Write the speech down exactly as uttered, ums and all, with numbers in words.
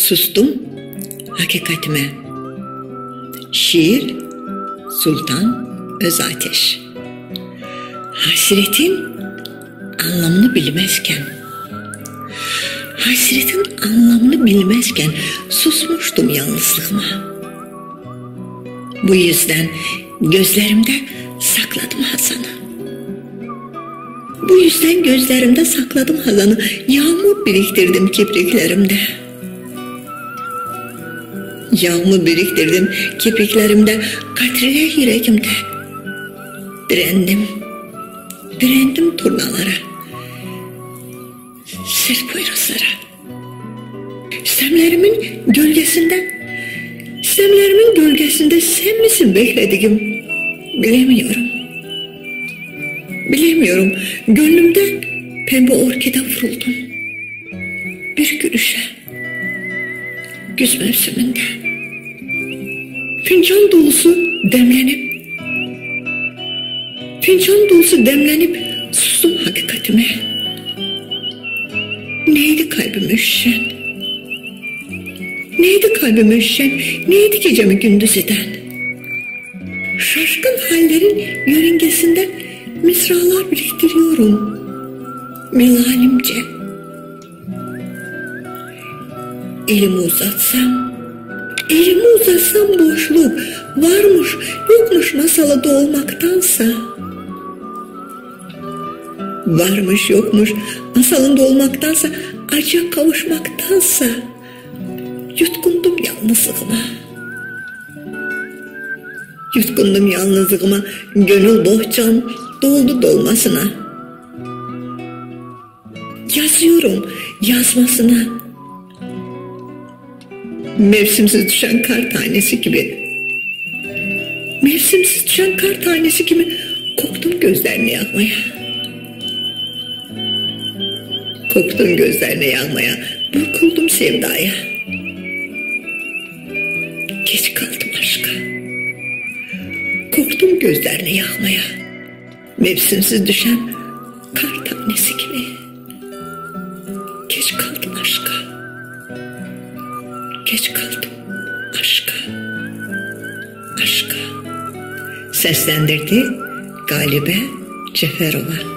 Sustum hakikatime. Şiir Sultan Özateş. Hasretin anlamını bilmezken, hasretin anlamını bilmezken susmuştum yalnızlığıma. Bu yüzden gözlerimde sakladım hazanı. Bu yüzden gözlerimde sakladım hazanı. Yağmur biriktirdim kipriklerimde. Yağmur biriktirdim kipriklerimde, katreler yüreğimde. Direndim, direndim turnalara, sert poyrazlara. Stemlerimin gölgesinde, stemlerimin gölgesinde sen misin beklediğim? Bilemiyorum. Bilemiyorum. Gönlümde pembe orkide vuruldum. Bir gülüşe. Güz mevsiminde. Fincan dolusu demlenip, fincan dolusu demlenip sustum hakikatime. Neydi kalbime üşüşen? Neydi kalbime üşüşen? Neydi gecemi gündüz eden? Şaşkın hallerin yörüngesinde mısralar biriktiriyorum melalimce. Elimi uzatsam, elimi uzatsam boşluk varmış yokmuş masalada olmaktansa, varmış yokmuş masalında olmaktansa, acıya kavuşmaktansa yutkundum yalnızlığıma. Yutkundum yalnızlığıma, gönül bohçam doldu dolmasına. Yazıyorum yazmasına. Mevsimsiz düşen kar tanesi gibi. Mevsimsiz düşen kar tanesi gibi korktum gözlerini yakmaya. Korktum gözlerini yakmaya, burkuldum sevdaya. Geç kaldım aşka. Korktum gözlerini yakmaya. Mevsimsiz düşen kar tanesi gibi. Geç kaldım aşka. Geç kaldım aşka. Aşka. Seslendirdi Galibe Ceferova.